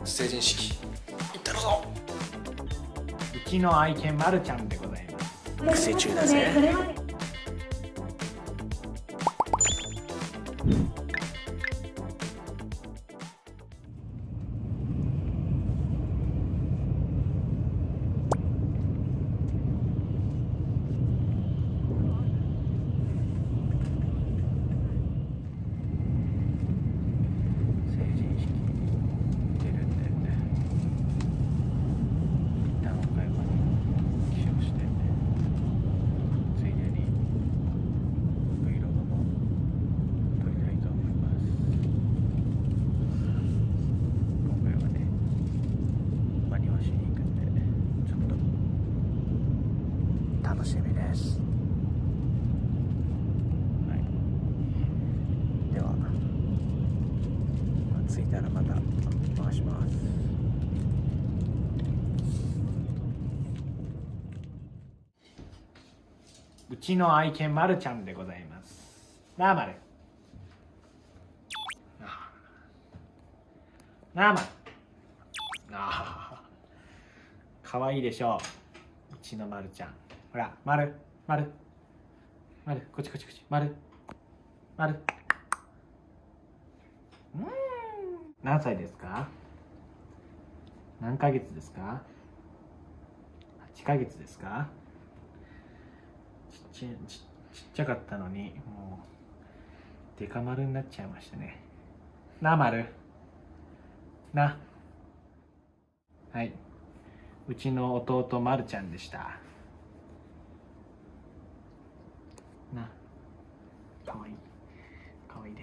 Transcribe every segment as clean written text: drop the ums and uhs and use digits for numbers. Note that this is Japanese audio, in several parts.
成人式行ったるぞ。 うちの愛犬まるちゃんでございます。 育成中だぜ。楽しみです。はい、では、着いたらまた回します。 うちの愛犬まるちゃんでございます。なあまる。なあまる。かわいいでしょう。うちのまるちゃん。ほら、まる、まる。まる、こっちこっちこっち。まる。まる。何歳ですか？何ヶ月ですか？8ヶ月ですか？ちっちゃかったのに、もう、デカ丸になっちゃいましたね。な、丸。な。はい。うちの弟、まるちゃんでした。な。かわいい。かわいいです。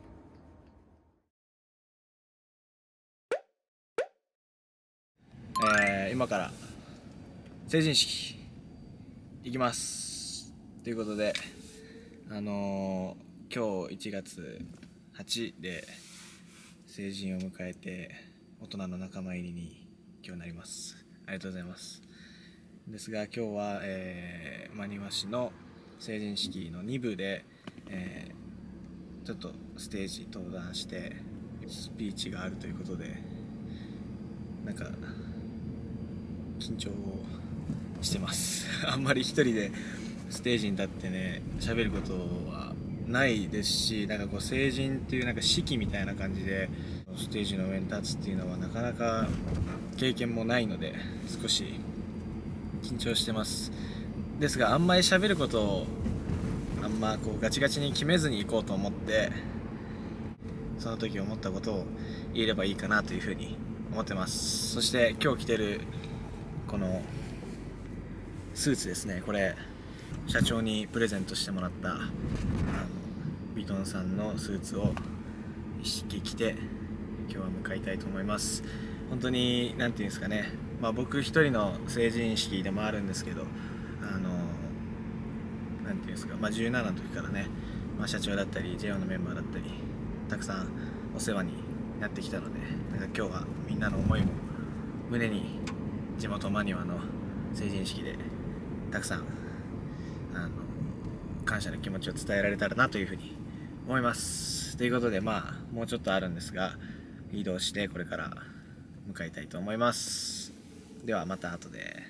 今から成人式行きますということで、今日1月8で成人を迎えて大人の仲間入りに今日なります。ありがとうございます。ですが今日は、真庭市の成人式の2部で、ちょっとステージ登壇してスピーチがあるということで、なんか緊張をしてますあんまり一人でステージに立ってね喋ることはないですし、なんかこう成人っていうなんか式みたいな感じでステージの上に立つっていうのはなかなか経験もないので少し緊張してます。ですがあんまり喋ることをあんまこうガチガチに決めずに行こうと思って、その時思ったことを言えればいいかなというふうに思ってます。そして今日着てるこのスーツですね、これ社長にプレゼントしてもらったヴィトンさんのスーツを一式着て今日は向かいたいと思います。本当に何ていうんですかね、僕一人の成人式でもあるんですけど、何ていうんですか、17の時からね、社長だったり JO のメンバーだったりたくさんお世話になってきたので、なんか今日はみんなの思いも胸に地元真庭の成人式でたくさん感謝の気持ちを伝えられたらなというふうに思います。ということでもうちょっとあるんですが移動してこれから向かいたいと思います。ではまた後で。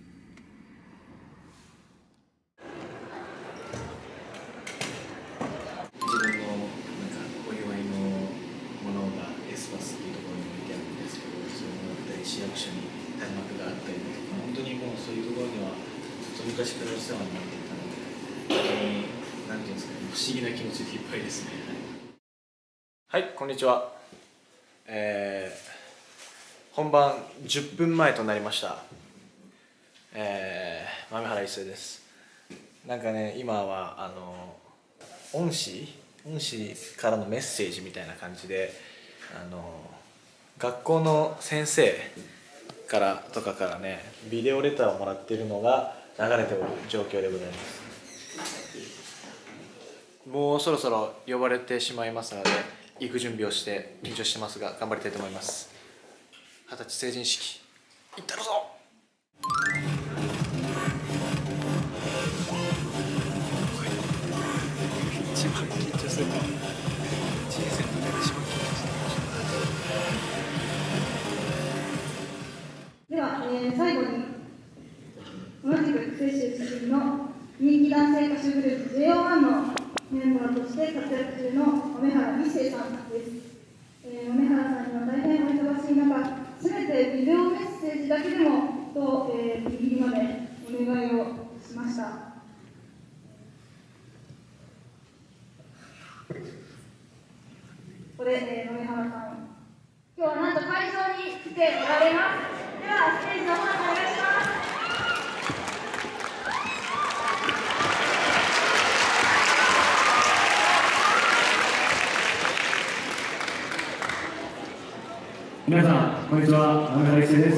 自分のなんかお祝いのものがエスパスっていうところに置いてあるんですけど、そういうのだったり市役所に垂れ幕があったりとか、本当にもうそういうところにはずっと昔からお世話になっていたので、本当に何ていうんですかね、不思議な気持ちでいっぱいですね。はい、こんにちは。本番10分前となりました。豆原一成です。なんかね、今は恩師からのメッセージみたいな感じで、学校の先生からねビデオレターをもらっているのが流れておる状況でございます。もうそろそろ呼ばれてしまいますので行く準備をして緊張してますが頑張りたいと思います。20歳成人式行ったるぞ。一番緊張するかも。人生の中で一番緊張するかもしれない。 時の人気男性歌手グループ JO1 のメンバーとして活躍中の豆原一成さんです。豆原さんには大変お忙しい中、せめてビデオメッセージだけでもと、ギリギリまでお願いをしました。ここで、豆原さん、今日はなんと会場に来ておられます。では、ステージの方にお願いします。 皆さん、こんにちは。豆原一成です。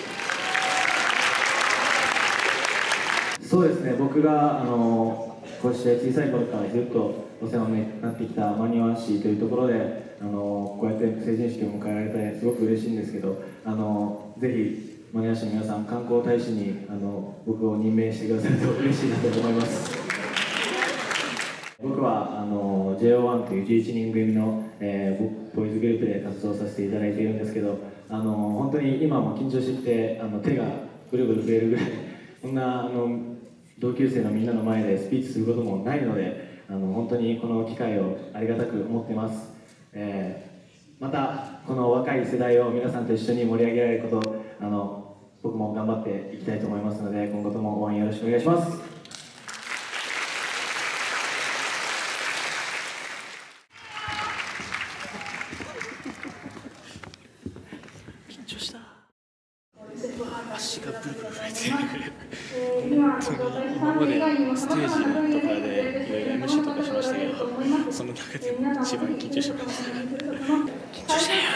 そうですね、僕がこうして小さい頃からずっとお世話になってきた真庭市というところでこうやって成人式を迎えられてすごく嬉しいんですけど、ぜひ真庭市の皆さん、観光大使に僕を任命してくださると嬉しいなと思います。僕はJO1 という11人組の、ボーイズグループで活動させていただいているんですけど、本当に今も緊張してきて手がぐるぐる震えるぐらい、こんな同級生のみんなの前でスピーチすることもないので、本当にこの機会をありがたく思ってます。またこの若い世代を皆さんと一緒に盛り上げられること、僕も頑張っていきたいと思いますので、今後とも応援よろしくお願いします。 足がブルブル震えてる。本当に今までステージとかでいろいろ MC とかしましたけど、その中でも一番緊張しました。緊張したよ。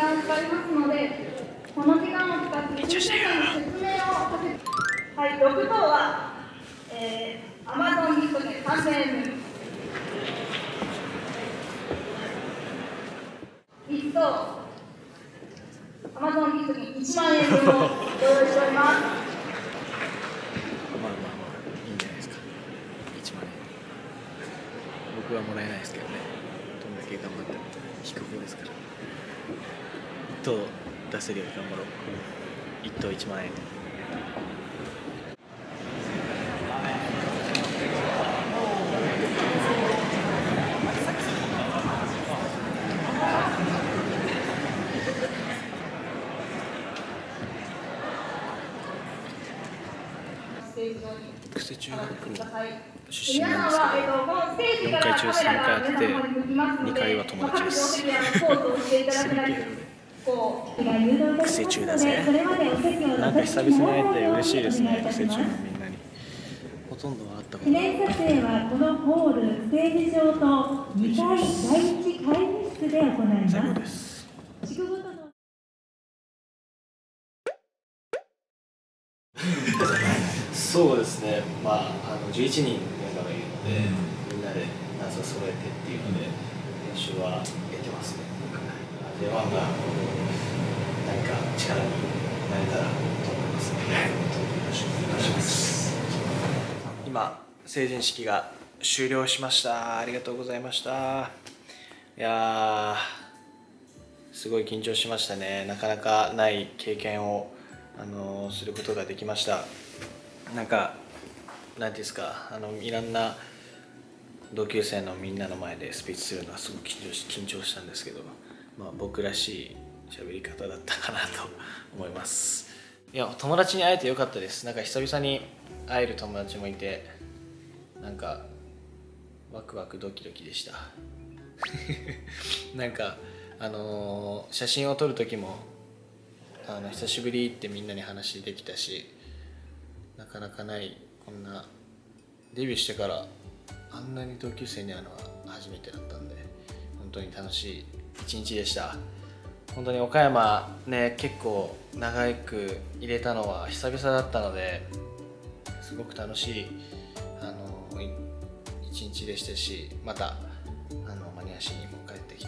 緊張したよ。 はい、6等は、Amazon ギフト券3000円分。1等。Amazon ギフト券1万円分を用意しております。 まあいいんじゃないですか。1万円。僕はもらえないですけどね。どんだけ頑張っても引く方ですから。1等出せるように頑張ろう。1等1万円。癖中学の出身なんですけど、4回中3回あって2回は友達です。すげえ癖中だぜ。なんか久々に会えて嬉しいですね、癖中のみんなに。ほとんどは会ったことない。 記念撮影はこのホール、ステージ上と2階第1会議室で行います。 最後です。そうですね、11人メンバーがいるので、みんなでダンスを揃えてっていうので、練習はやってますね。J1 が何か力になれたらと思いますので、よろしくお願いします。今、成人式が終了しました。ありがとうございました。いやー、すごい緊張しましたね。なかなかない経験をすることができました。なんていうんですか、いろんな同級生のみんなの前でスピーチするのはすごく緊張したんですけど、僕らしい喋り方だったかなと思います。いや、友達に会えてよかったです。久々に会える友達もいて、ワクワクドキドキでした。写真を撮る時も久しぶりってみんなに話できたし、なかなかないこんなデビューしてからあんなに同級生に会うのは初めてだったんで、本当に楽しい一日でした。本当に岡山ね、結構長く入れたのは久々だったので、すごく楽しい一日でしたし、また真庭市にも帰ってきて、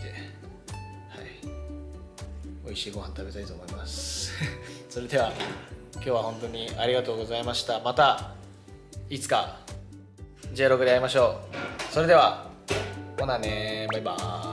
美味しいご飯食べたいと思います。それでは今日は本当にありがとうございました。またいつか J6 で会いましょう。それではほなね、バイバーイ。